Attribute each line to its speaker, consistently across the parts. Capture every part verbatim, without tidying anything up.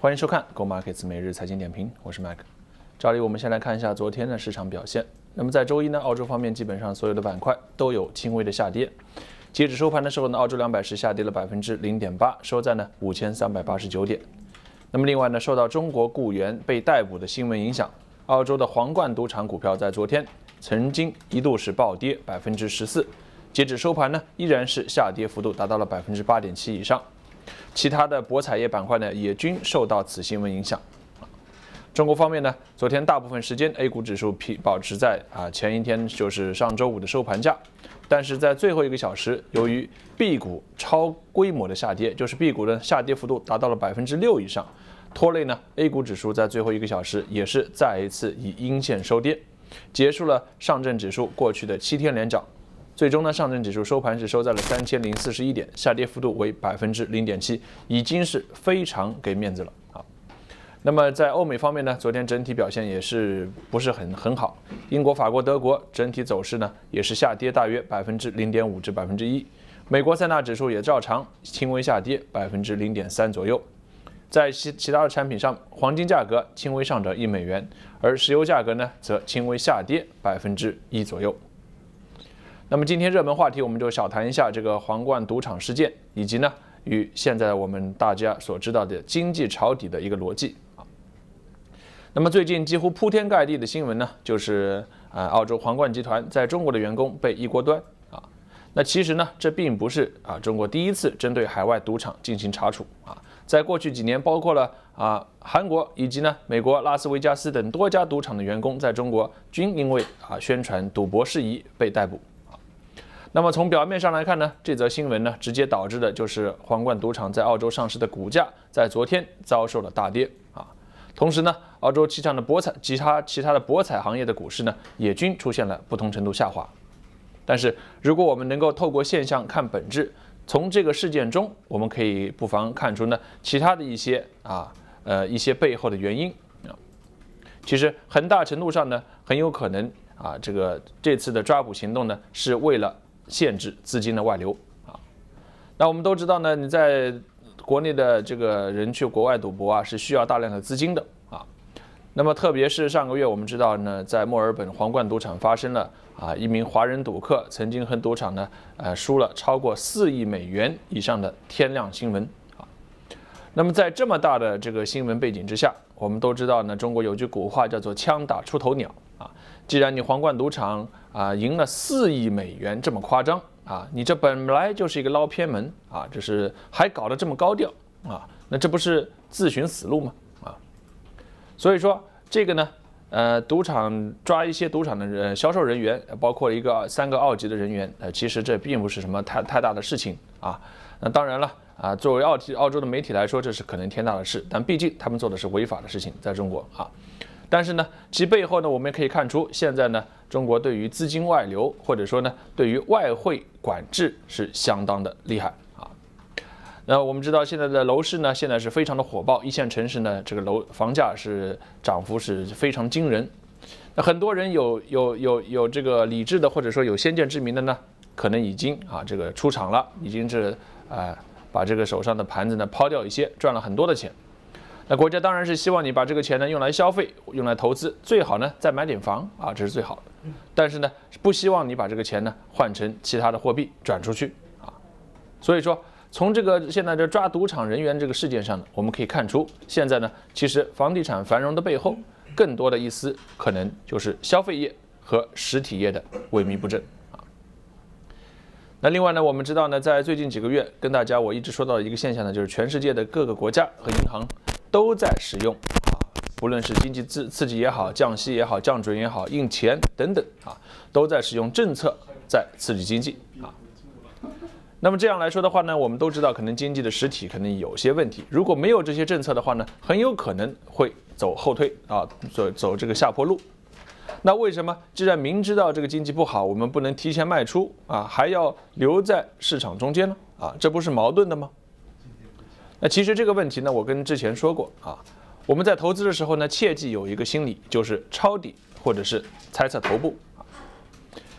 Speaker 1: 欢迎收看 Go Markets 每日财经点评，我是 Mac。照例我们先来看一下昨天的市场表现。那么在周一呢，澳洲方面基本上所有的板块都有轻微的下跌。截止收盘的时候呢，澳洲两百是下跌了百分之零点八，收在呢五千三百八十九点。那么另外呢，受到中国雇员被逮捕的新闻影响，澳洲的皇冠赌场股票在昨天曾经一度是暴跌百分之十四，截止收盘呢，依然是下跌幅度达到了百分之八点七以上。其他的博彩业板块呢，也均受到此新闻影响。中国方面呢，昨天大部分时间 A 股指数保持在啊前一天就是上周五的收盘价，但是在最后一个小时，由于 B 股超规模的下跌，就是 B 股的下跌幅度达到了百分之六以上，拖累呢 A 股指数在最后一个小时也是再一次以阴线收跌，结束了上证指数过去的七天连涨。最终呢，上证指数收盘是收在了三千零四十一点，下跌幅度为百分之零点七，已经是非常给面子了啊。那么在欧美方面呢，昨天整体表现也是不是很很好。英国、法国、德国整体走势呢也是下跌大约百分之零点五至百分之一。美国三大指数也照常轻微下跌百分之零点三左右。在其其他的产品上，黄金价格轻微上涨一美元，而石油价格呢则轻微下跌百分之一左右。那么今天热门话题，我们就小谈一下这个皇冠赌场事件，以及呢与现在我们大家所知道的经济抄底的一个逻辑啊。那么最近几乎铺天盖地的新闻呢，就是啊澳洲皇冠集团在中国的员工被一锅端啊。那其实呢，这并不是啊中国第一次针对海外赌场进行查处啊。在过去几年，包括了啊韩国以及呢美国拉斯维加斯等多家赌场的员工，在中国均因为啊宣传赌博事宜被逮捕。那么从表面上来看呢，这则新闻呢，直接导致的就是皇冠赌场在澳洲上市的股价在昨天遭受了大跌啊。同时呢，澳洲其他的博彩、其他其他的博彩行业的股市呢，也均出现了不同程度下滑。但是，如果我们能够透过现象看本质，从这个事件中，我们可以不妨看出呢，其他的一些啊呃一些背后的原因啊。其实很大程度上呢，很有可能啊，这个这次的抓捕行动呢，是为了限制资金的外流啊。那我们都知道呢，你在国内的这个人去国外赌博啊，是需要大量的资金的啊。那么特别是上个月，我们知道呢，在墨尔本皇冠赌场发生了啊，一名华人赌客曾经和赌场呢，呃，输了超过四亿美元以上的天量新闻啊。那么在这么大的这个新闻背景之下，我们都知道呢，中国有句古话叫做"枪打出头鸟"啊。既然你皇冠赌场啊赢了四亿美元这么夸张啊，你这本来就是一个捞偏门啊，这是还搞得这么高调啊，那这不是自寻死路吗？啊，所以说这个呢，呃，赌场抓一些赌场的人销售人员，包括一个三个澳籍的人员，呃，其实这并不是什么太太大的事情啊。那当然了啊，作为澳澳洲的媒体来说，这是可能天大的事，但毕竟他们做的是违法的事情，在中国啊。但是呢，其背后呢，我们也可以看出，现在呢，中国对于资金外流，或者说呢，对于外汇管制是相当的厉害啊。那我们知道，现在的楼市呢，现在是非常的火爆，一线城市呢，这个楼房价是涨幅是非常惊人。那很多人有有有有这个理智的，或者说有先见之明的呢，可能已经啊这个出场了，已经是啊、呃、把这个手上的盘子呢抛掉一些，赚了很多的钱。那国家当然是希望你把这个钱呢用来消费，用来投资，最好呢再买点房啊，这是最好的。但是呢，不希望你把这个钱呢换成其他的货币转出去啊。所以说，从这个现在这抓赌场人员这个事件上呢，我们可以看出，现在呢，其实房地产繁荣的背后，更多的一丝可能就是消费业和实体业的萎靡不振啊。那另外呢，我们知道呢，在最近几个月，跟大家我一直说到的一个现象呢，就是全世界的各个国家和银行都在使用啊，不论是经济刺刺激也好，降息也好，降准也好，印钱等等啊，都在使用政策在刺激经济啊。那么这样来说的话呢，我们都知道，可能经济的实体可能有些问题，如果没有这些政策的话呢，很有可能会走后退啊，走走这个下坡路。那为什么既然明知道这个经济不好，我们不能提前卖出啊，还要留在市场中间呢？啊，这不是矛盾的吗？那其实这个问题呢，我跟之前说过啊，我们在投资的时候呢，切记有一个心理，就是抄底或者是猜测头部啊。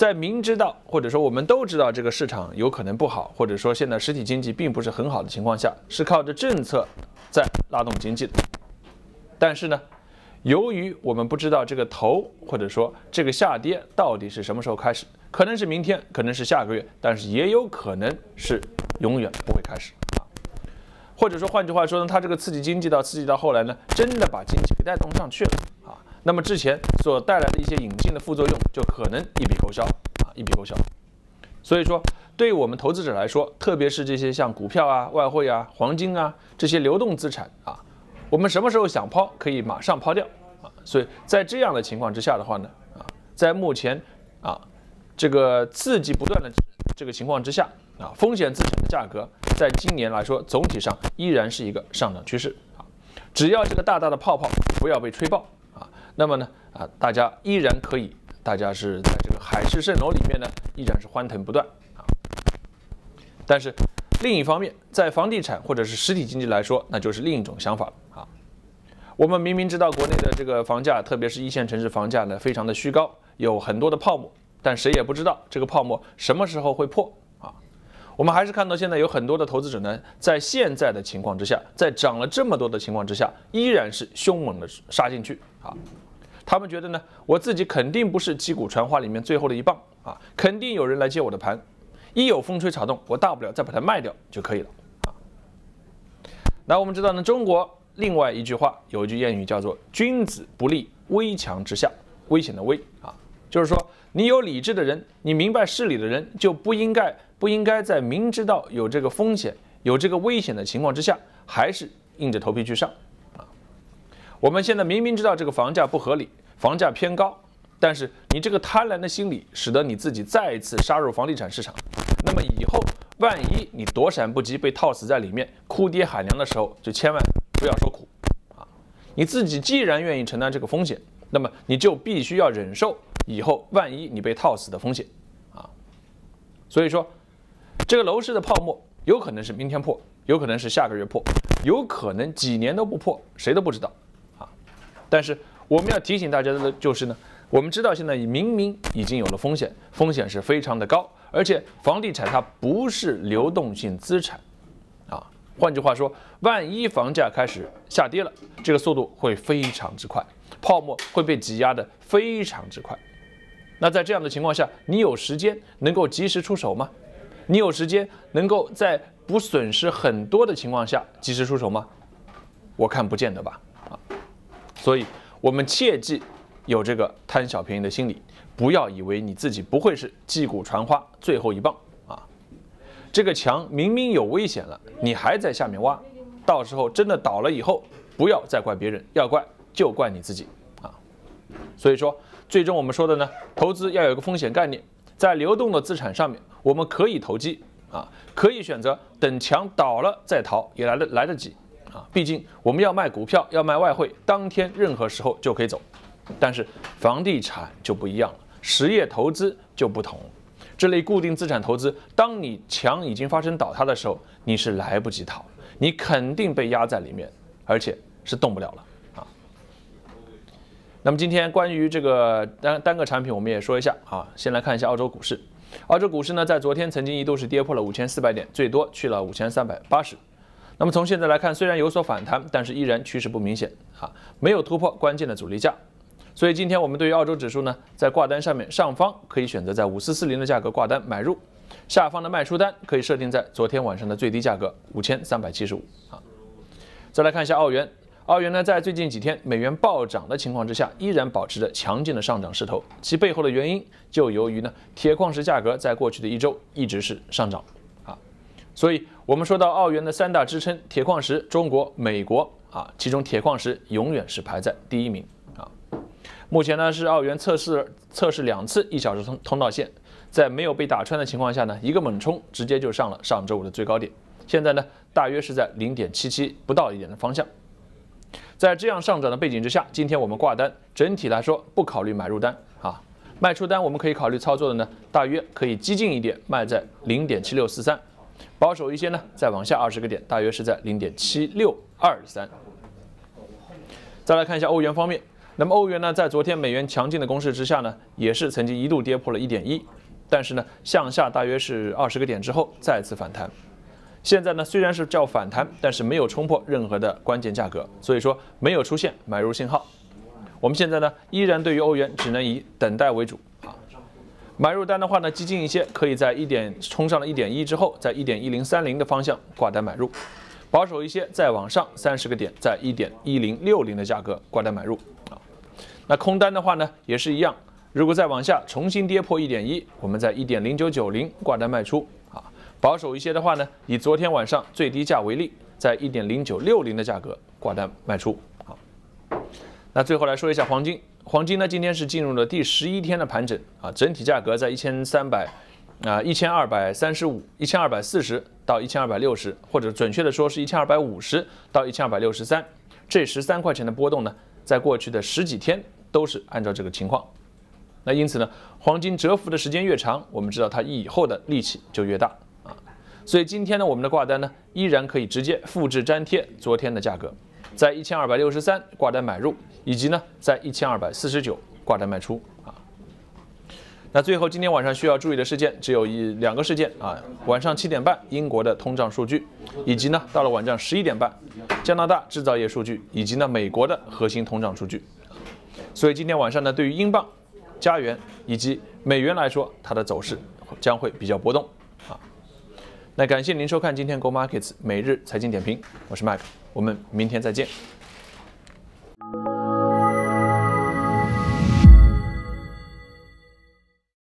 Speaker 1: 在明知道或者说我们都知道这个市场有可能不好，或者说现在实体经济并不是很好的情况下，是靠着政策在拉动经济的。但是呢，由于我们不知道这个头或者说这个下跌到底是什么时候开始，可能是明天，可能是下个月，但是也有可能是永远不会开始啊。或者说换句话说呢，它这个刺激经济到刺激到后来呢，真的把经济给带动上去了啊。那么之前所带来的一些隐性的副作用，就可能一笔勾销啊，一笔勾销。所以说，对于我们投资者来说，特别是这些像股票啊、外汇啊、黄金啊这些流动资产啊，我们什么时候想抛，可以马上抛掉啊。所以在这样的情况之下的话呢，啊，在目前啊这个刺激不断的这个情况之下啊，风险资产的价格在今年来说，总体上依然是一个上涨趋势啊。只要这个大大的泡泡不要被吹爆。那么呢，啊，大家依然可以，大家是在这个海市蜃楼里面呢，依然是欢腾不断啊。但是另一方面，在房地产或者是实体经济来说，那就是另一种想法了啊。我们明明知道国内的这个房价，特别是一线城市房价呢，非常的虚高，有很多的泡沫，但谁也不知道这个泡沫什么时候会破啊。我们还是看到现在有很多的投资者呢，在现在的情况之下，在涨了这么多的情况之下，依然是凶猛的杀进去啊。他们觉得呢，我自己肯定不是击鼓传花里面最后的一棒啊，肯定有人来接我的盘，一有风吹草动，我大不了再把它卖掉就可以了啊。那我们知道呢，中国另外一句话有一句谚语叫做"君子不立危墙之下"，危险的危啊，就是说你有理智的人，你明白事理的人，就不应该不应该在明知道有这个风险、有这个危险的情况之下，还是硬着头皮去上。我们现在明明知道这个房价不合理，房价偏高，但是你这个贪婪的心理，使得你自己再一次杀入房地产市场。那么以后万一你躲闪不及被套死在里面，哭爹喊娘的时候，就千万不要说苦啊！你自己既然愿意承担这个风险，那么你就必须要忍受以后万一你被套死的风险啊！所以说，这个楼市的泡沫有可能是明天破，有可能是下个月破，有可能几年都不破，谁都不知道。但是我们要提醒大家的就是呢，我们知道现在明明已经有了风险，风险是非常的高，而且房地产它不是流动性资产，啊，换句话说，万一房价开始下跌了，这个速度会非常之快，泡沫会被挤压的非常之快。那在这样的情况下，你有时间能够及时出手吗？你有时间能够在不损失很多的情况下及时出手吗？我看不见得吧，啊。所以，我们切记有这个贪小便宜的心理，不要以为你自己不会是击鼓传花最后一棒啊！这个墙明明有危险了，你还在下面挖，到时候真的倒了以后，不要再怪别人，要怪就怪你自己啊！所以说，最终我们说的呢，投资要有一个风险概念，在流动的资产上面，我们可以投机啊，可以选择等墙倒了再逃，也来得来得及。啊，毕竟我们要卖股票，要卖外汇，当天任何时候就可以走。但是房地产就不一样了，实业投资就不同。这类固定资产投资，当你墙已经发生倒塌的时候，你是来不及逃，你肯定被压在里面，而且是动不了了啊。那么今天关于这个单单个产品，我们也说一下啊。先来看一下澳洲股市，澳洲股市呢，在昨天曾经一度是跌破了五千四百点，最多去了五千三百八十。那么从现在来看，虽然有所反弹，但是依然趋势不明显啊，没有突破关键的阻力价。所以今天我们对于澳洲指数呢，在挂单上面，上方可以选择在五四四零的价格挂单买入，下方的卖出单可以设定在昨天晚上的最低价格五千三百七十五啊。再来看一下澳元，澳元呢在最近几天美元暴涨的情况之下，依然保持着强劲的上涨势头，其背后的原因就由于呢铁矿石价格在过去的一周一直是上涨啊，所以我们说到澳元的三大支撑，铁矿石、中国、美国啊，其中铁矿石永远是排在第一名啊。目前呢是澳元测试测试两次一小时通通道线，在没有被打穿的情况下呢，一个猛冲直接就上了上周五的最高点，现在呢大约是在 零点七七 不到一点的方向。在这样上涨的背景之下，今天我们挂单，整体来说不考虑买入单啊，卖出单我们可以考虑操作的呢，大约可以激进一点，卖在 零点七六四三。保守一些呢，再往下二十个点，大约是在 零点七六二三。再来看一下欧元方面， 那么欧元呢，在昨天美元强劲的攻势之下呢，也是曾经一度跌破了 一点一， 但是呢，向下大约是二十个点之后再次反弹。现在呢，虽然是叫反弹，但是没有冲破任何的关键价格，所以说没有出现买入信号。我们现在呢，依然对于欧元只能以等待为主啊。买入单的话呢，激进一些，可以在一点冲上了 一点一 之后，在 一点一零三零 的方向挂单买入；保守一些，再往上三十个点，在 一点一零六零 的价格挂单买入啊。那空单的话呢，也是一样，如果再往下重新跌破 一点一， 我们在 一点零九九零 挂单卖出啊。保守一些的话呢，以昨天晚上最低价为例，在 一点零九六零 的价格挂单卖出啊。那最后来说一下黄金，黄金呢今天是进入了第十一天的盘整啊，整体价格在一千三百啊一千二百三十五、一千二百四十到一千二百六十，或者准确的说是一千二百五十到一千二百六十三，这十三块钱的波动呢，在过去的十几天都是按照这个情况。那因此呢，黄金蛰伏的时间越长，我们知道它以后的力气就越大啊。所以今天呢，我们的挂单呢，依然可以直接复制粘贴昨天的价格。在一千二百六十三挂单买入，以及呢在一千二百四十九挂单卖出啊。那最后今天晚上需要注意的事件只有一两个事件啊，晚上七点半英国的通胀数据，以及呢到了晚上十一点半加拿大制造业数据，以及呢美国的核心通胀数据。所以今天晚上呢，对于英镑、加元以及美元来说，它的走势将会比较波动啊。那感谢您收看今天 Go Markets 每日财经点评，我是 Mike， 我们明天再见。